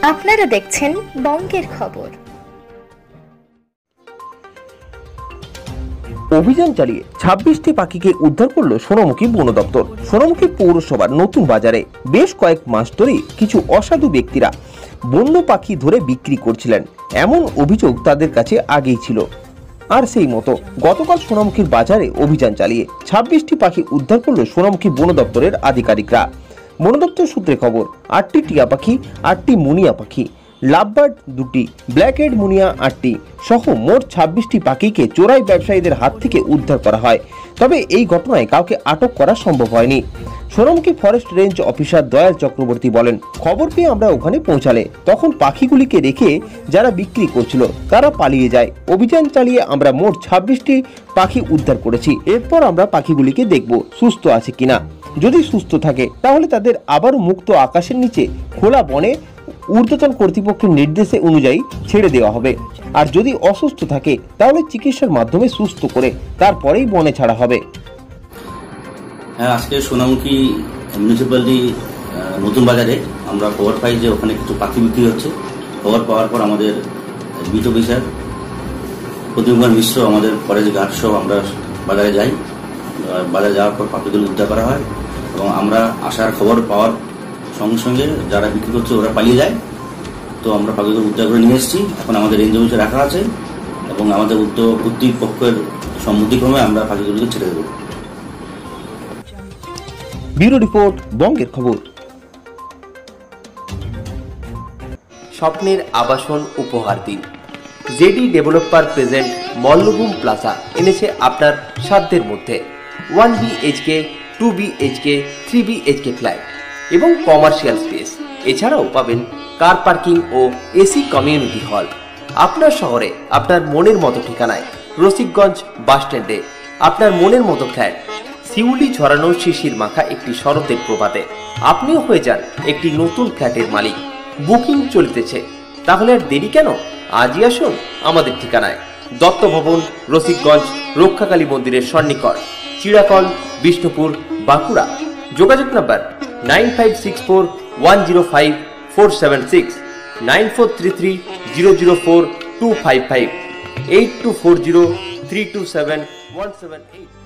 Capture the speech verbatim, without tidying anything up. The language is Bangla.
আপনারা দেখছেন বঙ্গের খবর। অভিযান চালিয়ে ছাব্বিশটি পাখিকে উদ্ধার করল সোনামুখী বন দপ্তর। সোনামুখী পৌরসভার নতুন বাজারে বেশ কয়েক মাস ধরে কিছু অসাধু ব্যক্তিরা বন্য পাখি ধরে বিক্রি করছিলেন, এমন অভিযোগ তাদের কাছে আগেই ছিল। আর সেই মতো গতকাল সোনামুখীর বাজারে অভিযান চালিয়ে ছাব্বিশটি পাখি উদ্ধার করল সোনামুখী বন দপ্তরের আধিকারিকরা। বন দপ্তর সূত্রে খবর, আটটি টিয়া পাখি, আটটি মুনিয়া পাখি, লাভবার্ড দুটি, ব্ল্যাক হেড মুনিয়া আটটি সহ মোট ছাব্বিশটি পাখিকে চোরাই ব্যবসায়ীদের হাত থেকে উদ্ধার করা হয়। তবে এই ঘটনায় কাউকে আটক করা সম্ভব হয়নি। Sonamukhi forest range officer Dayal Chakraborty বলেন, খবর পেয়ে আমরা ওখানে পৌঁছালে তখন পাখিগুলিকে রেখে যারা বিক্রি করছিল তারা পালিয়ে যায়। অভিযান চালিয়ে আমরা মোট ছাব্বিশটি পাখি উদ্ধার করেছি। এরপর আমরা পাখিগুলিকে দেখব সুস্থ আছে কিনা। যদি সুস্থ থাকে তাহলে তাদের আবারও মুক্ত আকাশের নিচে খোলা বনে ঊর্ধ্বতন কর্তৃপক্ষের নির্দেশে অনুযায়ী ছেড়ে দেওয়া হবে। আর যদি অসুস্থ থাকে তাহলে চিকিৎসার মাধ্যমে সুস্থ করে তারপরেই বনে ছাড়া হবে। হ্যাঁ, আজকে সোনামুখী মিউনিসিপ্যালিটি নতুন বাজারে আমরা খবর পাই যে ওখানে কিছু পাখি বিক্রি হচ্ছে। খবর পাওয়ার পর আমাদের বিট অফিসার প্রতিমকুমার মিশ্র, আমাদের ফরেস্ট গার্ড সহ আমরা বাজারে যাই। বাজারে যাওয়ার পর পাখিগুলো উদ্ধার করা হয় এবং আমরা আসার খবর পাওয়ার সঙ্গে সঙ্গে যারা বিক্রি করছে ওরা পালিয়ে যায়। তো আমরা পাখিগুলো উদ্ধার করে নিয়ে এসেছি, এখন আমাদের রেঞ্জ অফিসে রাখা আছে এবং আমাদের উদ্যোগ কর্তৃপক্ষের সম্মতিক্রমে আমরা পাখিগুলোকে ছেড়ে দেবো। ব্যুরো রিপোর্ট, বঙ্গের খবর। স্বপ্নের আবাসন উপহার দিন। JD developer present Mallabhum Plaza এনেছে আপনার সাধ্যের মধ্যে one BHK, two BHK, three BHK flat এবং কমার্শিয়াল স্পেস। এছাড়াও পাবেন কার পার্কিং ও এসি কমিউনিটি হল। আপনার শহরে আপনার মনের মতো ঠিকানায় রসিকগঞ্জ বাস স্ট্যান্ডে আপনার মনের মতো ফ্ল্যাট। শিউলি ঝরানো শিশির মাখা একটি শরতের প্রভাতে আপনিও হয়ে যান একটি নতুন ফ্ল্যাটের মালিক। বুকিং চলিতেছে, তাহলে আর দেরি কেন? আজই আসুন আমাদের ঠিকানায়, দত্ত ভবন, রসিকগঞ্জ, রক্ষাকালী মন্দিরের সন্নিকট, চিড়াকল, বিষ্ণুপুর, বাঁকুড়া। যোগাযোগ number nine five six four one zero five four seven six, nine four three three zero zero four two five five, eight two four zero three two seven one seven eight.